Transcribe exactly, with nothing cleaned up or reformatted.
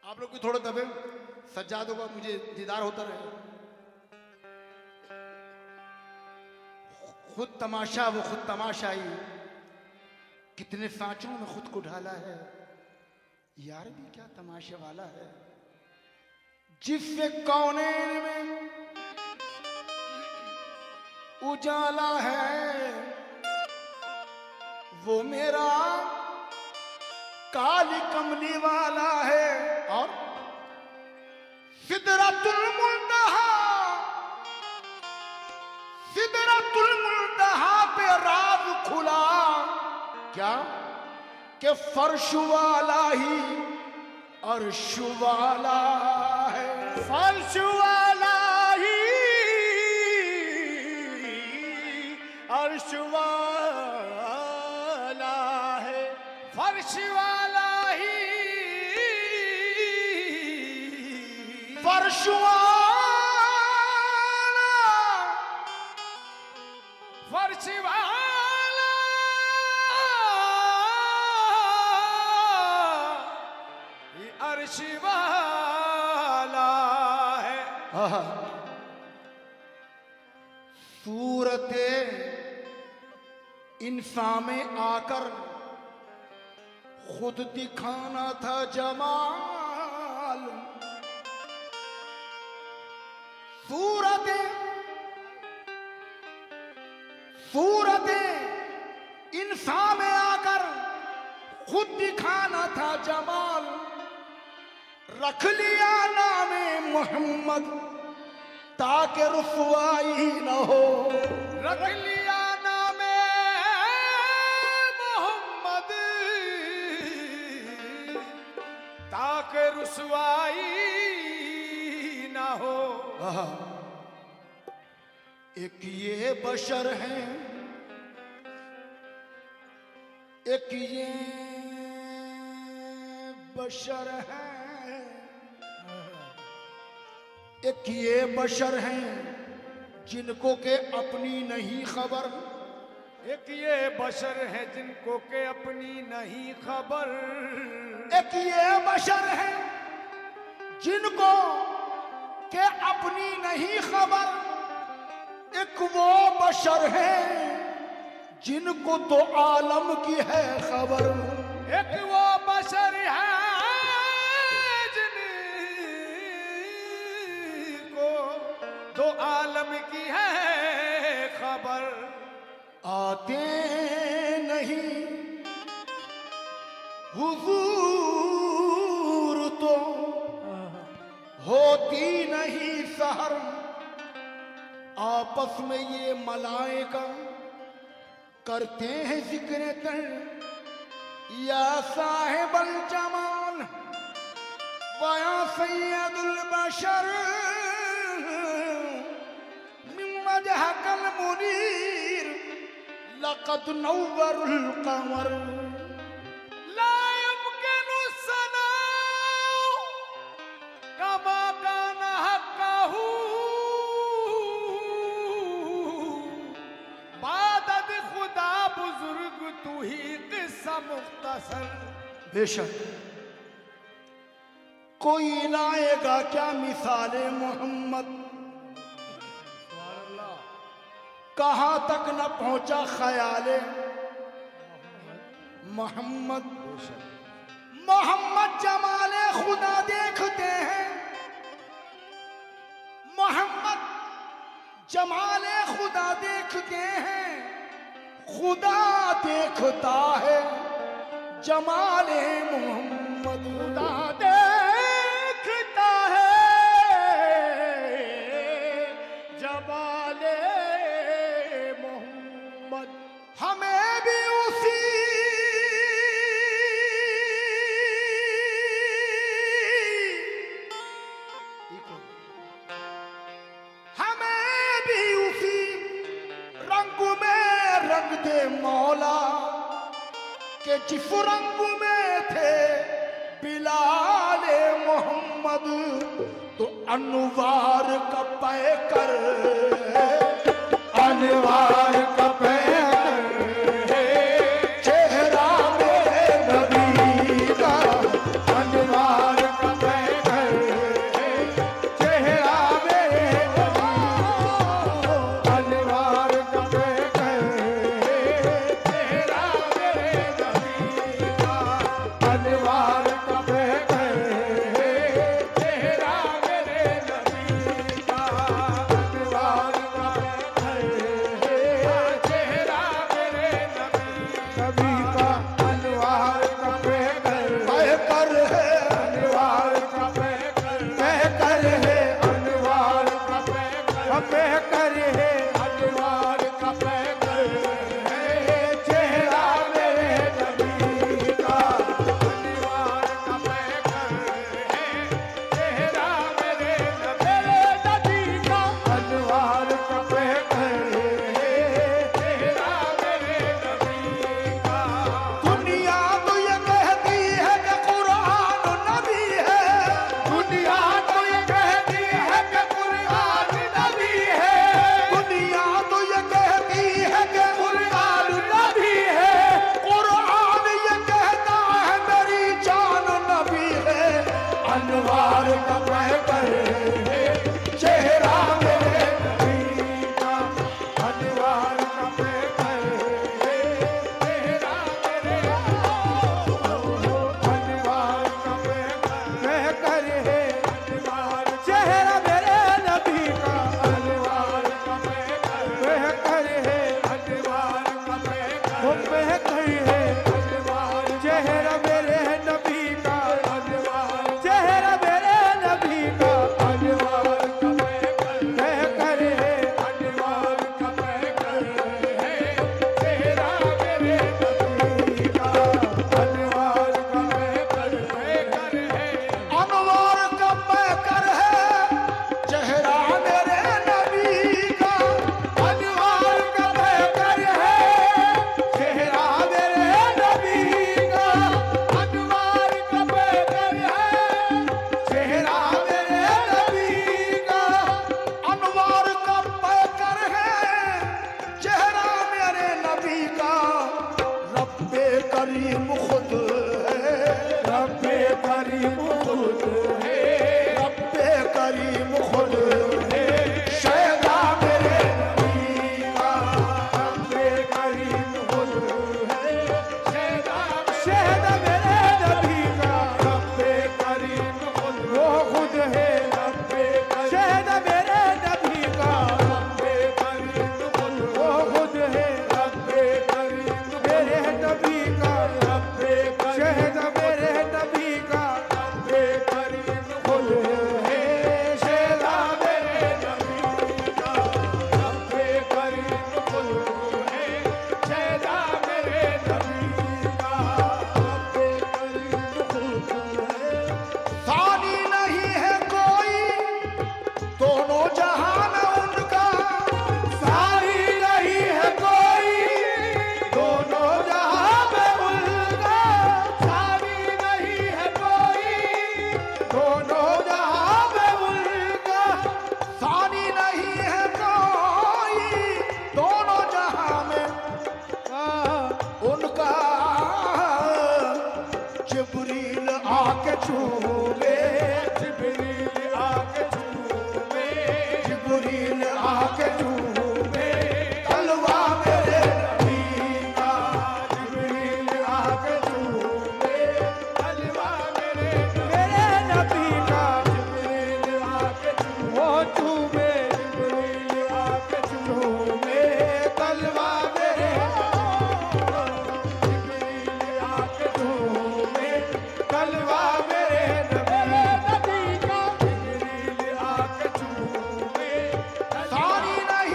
आप लोग भी थोड़े दबे, सज्जादों का मुझे दीदार होता रहे। खुद तमाशा वो खुद तमाशाई, कितने सांचों में खुद को ढाला है, यार भी क्या तमाशे वाला है। जिससे कौनेन में उजाला है, वो मेरा काली कमली वाला है। और सिदरतुल मुंतहा, सिदरतुल मुंतहा पे राज खुला, क्या कि फर्श वाला ही अर्श वाला है। फर्श वाला ही अर्श वाला है, फर्श वाला ही फर्श वाला, फर्श वाला ये अर्श वाला है। सूरते इंसान में आकर खुद दिखाना था जमाल। सूरते सूरते इंसान में आकर खुद दिखाना था जमाल। रख लिया नामे मोहम्मद ताकि रुसवाई न हो। रख लिया नामे मोहम्मद ताकि रुसवाई न हो। एक ये बशर हैं, एक ये बशर हैं, एक ये बशर हैं जिनको के अपनी नहीं खबर। एक ये बशर है जिनको के अपनी नहीं खबर। एक ये बशर हैं जिनको के अपनी नहीं खबर। एक वो बशर हैं जिनको तो आलम की है खबर। एक वो बशर है तो आलम की है खबर। आते नहीं हुजूर तो होती नहीं सहर। आपस में ये मलाइका करते हैं जिक्र तर, या साहिबल जमाल वया सैयदुल बशर वजहकल मुनीर लक़द नव्वरुल क़मर। ला यम्किनु सनाउ कमा कान हक़्क़हु बादद खुदा बुजुर्ग तू ही किस्सा मुख्तसर। बेशक कोई लाएगा क्या मिसाले मोहम्मद, कहां तक न पहुंचा ख्याले मोहम्मद। मोहम्मद जमाले खुदा देखते हैं, मोहम्मद जमाले खुदा देखते हैं। खुदा देखता है जमाले मोहम्मद। खुदा देखता है जमाले मोहम्मद। हमें भी उसी हमें भी उसी रंग में रंग दे मौला के जिस रंग में थे बिलाले मोहम्मद। तो अनवार का पैकर, अनवार का पैकर चेहरा मेरे नबी का, अनवार का पैकर है अनवार का पैकर है चेहरा मेरे नबी का अनवार का पैकर है चेहरा मेरे नबी का अनवार का पैकर है चेहरा मेरे नबी का दुनिया तो ये कहती है कि कुरान नबी है, दुनिया तो ये कहती है कि कुरान नबी है दुनिया तो ये कहती है कि कुरान नबी है कुरान ये कहता है मेरी जान नबी है। अनवार का पैकर है चेहरा मेरे नबी का अनवार का पैकर है चेहरा मेरे अनवार का पैकर है अनवार चेहरा मेरे नबी का अनवार का पैकर है अनवार का पैकर वो पैकर है अनवार चेहरा मेरे नबी का अनवार चेहरा मेरे नबी का अनवार का पैकर है अनवार का पैकर है चेहरा मेरे नबी का अनवार का पैकर है अनवार का पैकर है चेहरा मेरे नबी का। अनवार का पैकर है चेहरा मेरे नबी का अनवार का पैकर है चेहरा मेरे नबी का अनवार का पैकर है चेहरा मेरे नबी का। रब्बे करीम खुद है, रब्बे करीम खुद है रब्बे करीम खुद है शहदा मेरे नबी का। रब्बे करीम खुद है शहदा शहदा मेरे नबी का रब्बे करीम खुद वो खुद है रब्बे शहदा मेरे नबी का रब्बे करीम खुद वो खुद है रब्बे करीम मेरे नबी का रब्बे शहदा मेरे नबी का रब्बे करीम खुद है शहदा मेरे नबी का रब्बे करीम खुद है शहदा मेरे नबी का रब्बे करीम खुद है सानी नहीं है कोई दोनों जहां में उनका। सारी नहीं है कोई दोनों जहां में उनका सारी नहीं है कोई दोनों जहां में उनका सानी नहीं है कोई दोनों जहां में उनका। जिब्रील आके छूले, जिब्रील आके छूमे जिब्रील आके छूले तलवा मेरे नबी का। जिब्रील आके छूमे तलवा मेरे मेरे नबी का जिब्रील आके छूमे छूमे जिब्रील आके छूमे तलवा मेरे जिब्रील आके छूमे तलवा मेरे नबी का जिब्रील आके छूमे सानी नहीं